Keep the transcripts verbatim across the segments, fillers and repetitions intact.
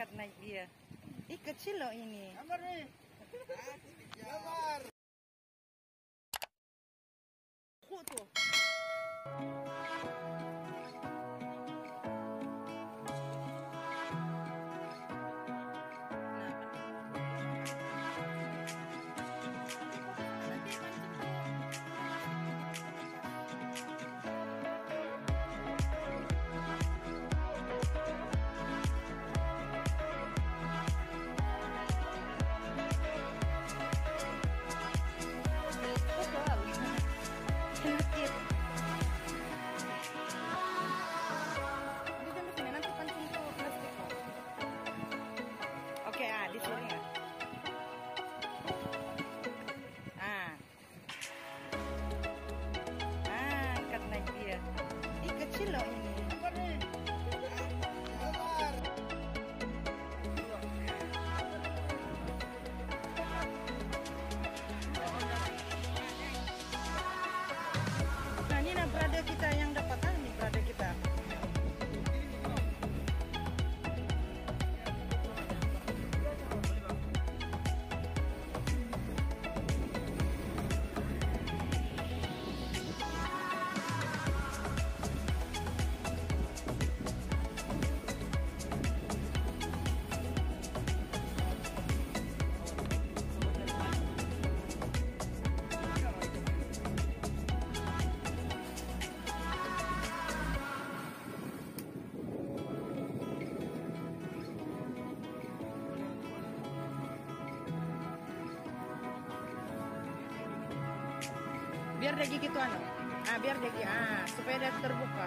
naik dia. Ih, kecil loh ini. Gambar nih. Gambar. Kok tuh. Oke, ah di sini ya. Ah. Ah, angkat naik dia. Ih, kecil loh ini. Gambar nih. Gambar. Nah, ini nah berada kita yang dapat ah nih berada kita. Biar dia gitu anu. Ah, biar dia gigi. Ah, supaya dia terbuka.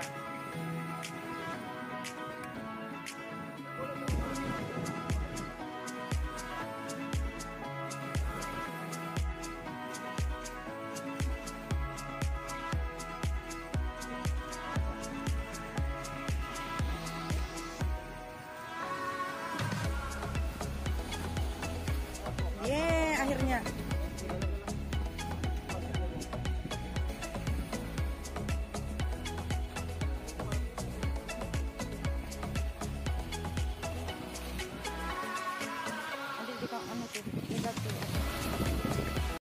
Yeay, akhirnya.